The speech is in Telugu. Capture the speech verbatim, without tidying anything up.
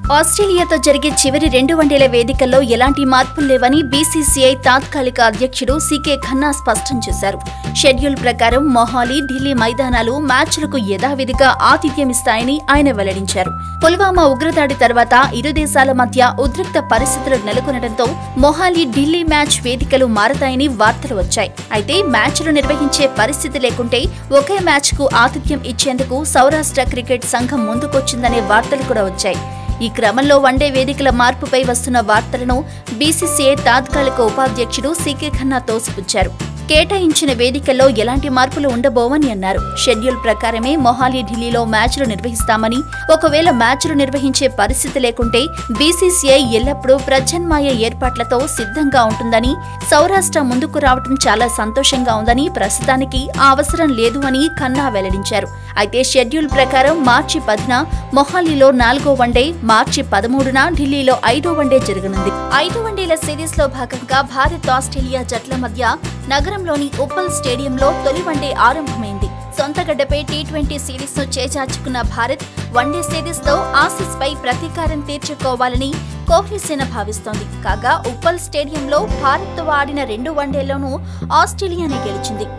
ఆస్ట్రేలియాతో జరిగే చివరి రెండు వన్డేల వేదికల్లో ఎలాంటి మార్పులు లేవని బీసీసీఐ తాత్కాలిక అధ్యక్షుడు సీకే ఖన్నా స్పష్టం చేశారు. షెడ్యూల్ ప్రకారం మొహాలీ, ఢిల్లీ మైదానాలు మ్యాచ్లకు యథావిధిగా ఆతిథ్యమిస్తాయని ఆయన వెల్లడించారు. పుల్వామా ఉగ్రదాడి తర్వాత ఇరు దేశాల మధ్య ఉద్రిక్త పరిస్థితులు నెలకొనడంతో మొహాలీ, ఢిల్లీ మ్యాచ్ వేదికలు మారతాయని వార్తలు వచ్చాయి. అయితే మ్యాచ్లు నిర్వహించే పరిస్థితి లేకుంటే ఒకే మ్యాచ్కు ఆతిథ్యం ఇచ్చేందుకు సౌరాష్ట్ర క్రికెట్ సంఘం ముందుకొచ్చిందనే వార్తలు కూడా వచ్చాయి. ఈ క్రమంలో వన్డే వేదికల మార్పుపై వస్తున్న వార్తలను బీసీసీఐ తాత్కాలిక ఉపాధ్యక్షుడు సీకే ఖన్నా తోసిపుచ్చారు. కేటాయించిన వేదికల్లో ఎలాంటి మార్పులు ఉండబోవని అన్నారు. షెడ్యూల్ ప్రకారమే మొహాలీ, ఢిల్లీలో మ్యాచ్లు నిర్వహిస్తామని, ఒకవేళ మ్యాచ్లు నిర్వహించే పరిస్థితి లేకుంటే బీసీసీఐ ఎల్లప్పుడూ ప్రత్యామ్నాయ ఏర్పాట్లతో సిద్ధంగా ఉంటుందని, సౌరాష్ట్ర ముందుకు రావడం చాలా సంతోషంగా ఉందని, ప్రస్తుతానికి ఆ అవసరం లేదు అని ఖన్నా వెల్లడించారు. అయితే షెడ్యూల్ ప్రకారం మార్చి పదిన మొహాలీలో నాలుగో వన్డే, మార్చి పదమూడున ఢిల్లీలో ఐదో వన్డే జరగనుంది. ఐదు వన్డేల సిరీస్ లో భాగంగా భారత్, ఆస్ట్రేలియా జట్ల మధ్య నగరంలోని ఉప్పల్ స్టేడియంలో తొలి వన్డే ఆరంభమైంది. సొంతగడ్డపై టీ ట్వంటీ సిరీస్ ను చేజార్చుకున్న భారత్ వన్డే సిరీస్ తో ఆసీస్ పై ప్రతీకారం తీర్చుకోవాలని కోహ్లీసేన భావిస్తోంది. కాగా ఉప్పల్ స్టేడియంలో భారత్ తో ఆడిన రెండు వన్డేల్లోనూ ఆస్ట్రేలియానే గెలిచింది.